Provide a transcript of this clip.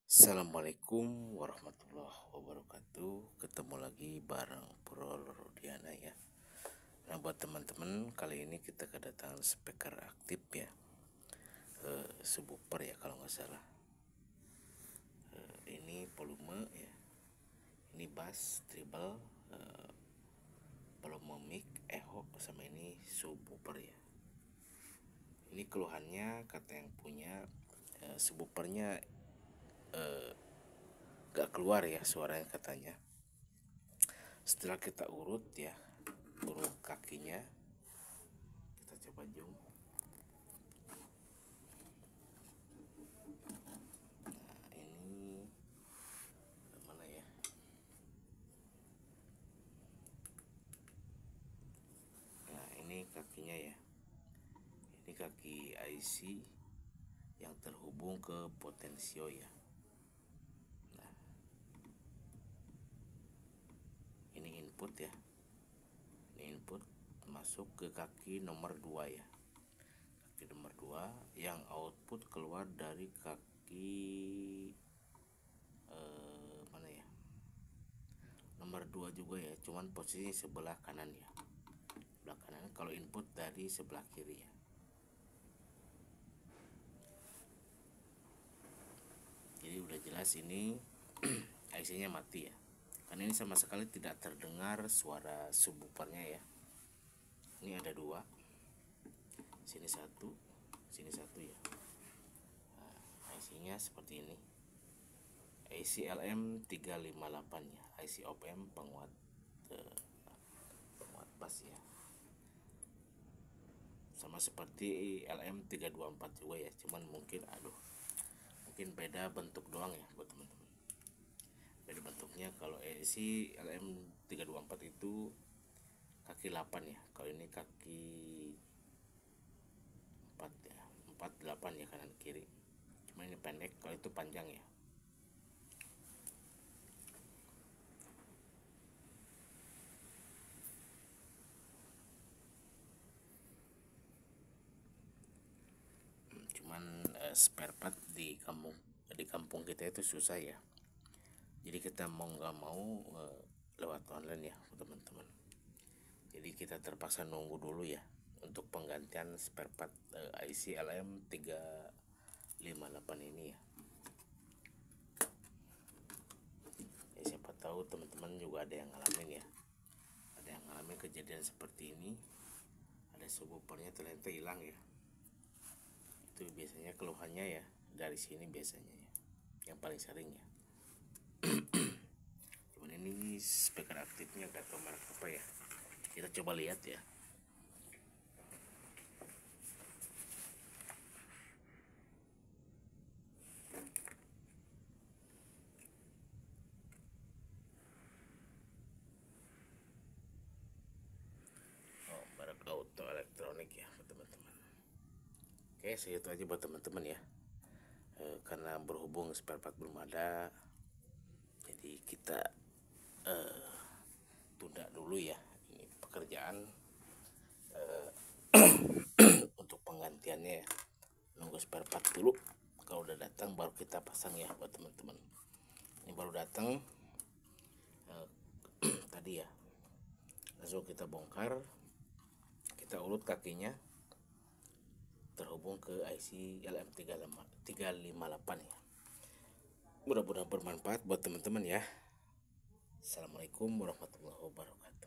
Assalamualaikum warahmatullahi wabarakatuh. Ketemu lagi bareng Bro Rodiana ya. Nah, buat teman-teman, kali ini kita kedatangan speaker aktif ya, subwoofer ya kalau nggak salah. Ini volume ya, ini bass, treble, volume mic, echo, sama ini subwoofer ya. Ini keluhannya kata yang punya, subwoofernya gak keluar ya suaranya katanya. Setelah kita urut kakinya, kita coba zoom. Nah, ini mana ya? Nah, ini kakinya ya. Ini kaki IC yang terhubung ke potensio ya. Nah, ini input ya. Ini input masuk ke kaki nomor 2 ya. Kaki nomor 2 yang output keluar dari kaki mana ya? Nomor 2 juga ya, cuman posisi sebelah kanan ya. Sebelah kanan kalau input dari sebelah kiri ya. Jadi udah jelas ini IC-nya mati ya. Karena ini sama sekali tidak terdengar suara subwoofernya ya. Ini ada 2. Sini 1, sini 1 ya. Nah, IC-nya seperti ini. IC LM358 ya. IC OPM penguat bass ya. Sama seperti LM324 juga ya. Cuman mungkin beda bentuk doang ya buat teman-teman. Beda bentuknya, kalau IC LM324 itu kaki 8 ya. Kalau ini kaki 4 ya. 48 ya, kanan kiri. Cuma ini pendek, kalau itu panjang ya. Cuman spare part di kampung kita itu susah ya. Jadi kita mau nggak mau lewat online ya teman-teman. Jadi kita terpaksa nunggu dulu ya untuk penggantian spare part IC LM358 ini ya. Siapa tahu teman-teman juga ada yang ngalamin ya. Ada yang ngalamin kejadian seperti ini. Ada subwoofernya ternyata hilang ya. Itu biasanya keluhannya ya dari sini biasanya ya. Yang paling sering ya. Cuman ini speaker aktifnya gak tau merek apa ya. Kita coba lihat ya. Oh, merek Auto Elektronik ya teman-teman. Oke, segitu aja buat teman-teman ya. Karena berhubung spare part belum ada, jadi kita tunda dulu ya ini pekerjaan untuk penggantiannya ya. Nunggu spare part dulu, kalau udah datang baru kita pasang ya buat teman-teman. Ini baru datang tadi ya. Langsung kita bongkar, kita urut kakinya terhubung ke IC LM358 ya. Mudah-mudahan bermanfaat buat teman-teman ya. Assalamualaikum warahmatullahi wabarakatuh.